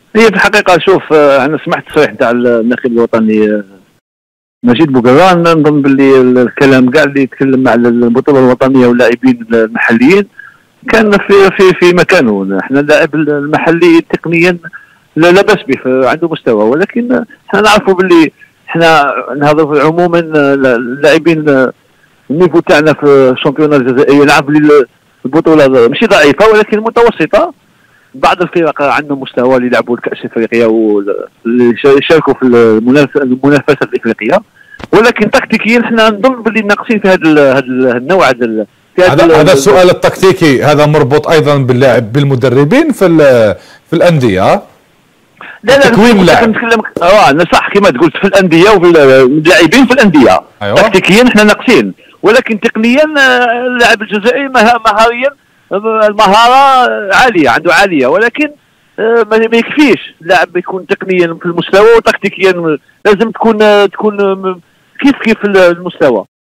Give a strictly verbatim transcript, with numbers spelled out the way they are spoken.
هي في الحقيقه شوف، انا سمعت التصريح تاع الناخب الوطني مجيد بوقران. نظن باللي الكلام كاع اللي يتكلم على البطوله الوطنيه واللاعبين المحليين كان في في في مكانه. احنا اللاعب المحلي تقنيا لا لا باس به، عنده مستوى، ولكن احنا نعرفوا باللي احنا نهضروا عموما اللاعبين النيفو تاعنا في الشامبيونات الجزائريه نعرف بلي البطوله ماشي ضعيفه ولكن متوسطه. بعض الفرق عندهم مستوى اللي يلعبوا الكاس افريقيا واللي يشاركوا في المنافسه الافريقيه، ولكن تكتيكيا احنا نظن باللي ناقصين في هذا هذا النوع. هذا هذا هذا السؤال التكتيكي هذا مربوط ايضا باللاعب بالمدربين في في الانديه. لا لا تكوين اللاعب نتكلم اه انا صح كما قلت في الانديه وفي اللاعبين في الانديه. أيوة. تكتيكيا احنا ناقصين، ولكن تقنيا اللاعب الجزائري مهاريا المهاره عاليه، عنده عاليه، ولكن ما يكفيش اللاعب يكون تقنيا في المستوى وتكتيكيا لازم تكون تكون كيف كيف المستوى.